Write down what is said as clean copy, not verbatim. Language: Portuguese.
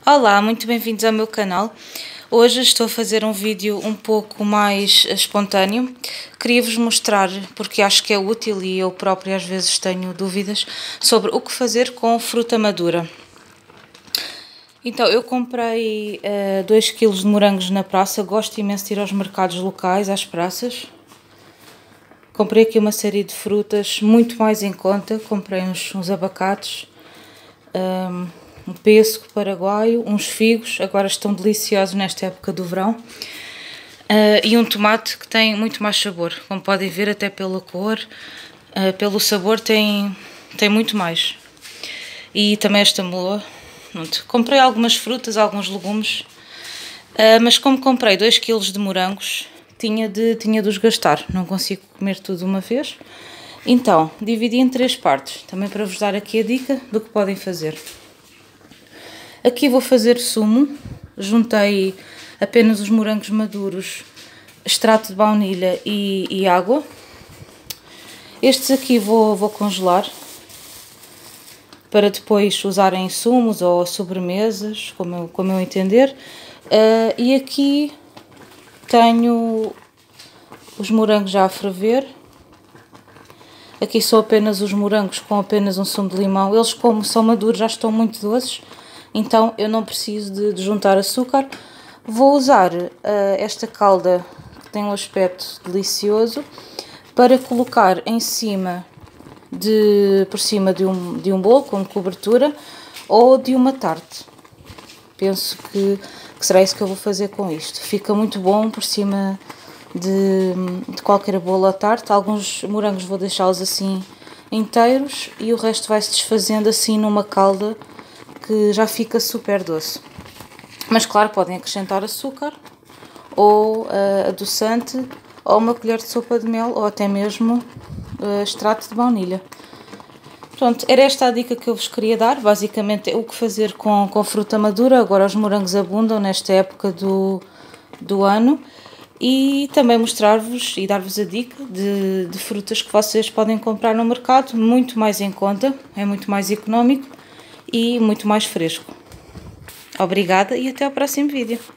Olá, muito bem-vindos ao meu canal. Hoje estou a fazer um vídeo um pouco mais espontâneo. Queria-vos mostrar, porque acho que é útil e eu própria às vezes tenho dúvidas, sobre o que fazer com fruta madura. Então, eu comprei 2 kg de morangos na praça. Gosto imenso de ir aos mercados locais, às praças. Comprei aqui uma série de frutas muito mais em conta. Comprei uns abacates, um pêssego paraguaio, uns figos, agora estão deliciosos nesta época do verão, e um tomate que tem muito mais sabor, como podem ver até pela cor, pelo sabor tem muito mais. E também esta meloa. Comprei algumas frutas, alguns legumes, mas como comprei 2 kg de morangos, tinha de os gastar, não consigo comer tudo de uma vez. Então, dividi em 3 partes, também para vos dar aqui a dica do que podem fazer. Aqui vou fazer sumo, juntei apenas os morangos maduros, extrato de baunilha e água. Estes aqui vou congelar, para depois usar em sumos ou sobremesas, como eu entender. E aqui tenho os morangos já a ferver. Aqui são apenas os morangos com apenas um sumo de limão. Eles, como são maduros, já estão muito doces, então eu não preciso de juntar açúcar. Vou usar esta calda, que tem um aspecto delicioso, para colocar em cima por cima de um bolo, como cobertura, ou de uma tarte. Penso que será isso que eu vou fazer com isto. Fica muito bom por cima de qualquer bolo ou tarte. Alguns morangos vou deixá-los assim inteiros e o resto vai-se desfazendo assim numa calda que já fica super doce. Mas claro, podem acrescentar açúcar ou adoçante, ou uma colher de sopa de mel, ou até mesmo extrato de baunilha. Pronto, era esta a dica que eu vos queria dar. Basicamente é o que fazer com fruta madura. Agora os morangos abundam nesta época do ano. E também mostrar-vos e dar-vos a dica de frutas que vocês podem comprar no mercado, muito mais em conta, é muito mais económico e muito mais fresco. Obrigada e até ao próximo vídeo.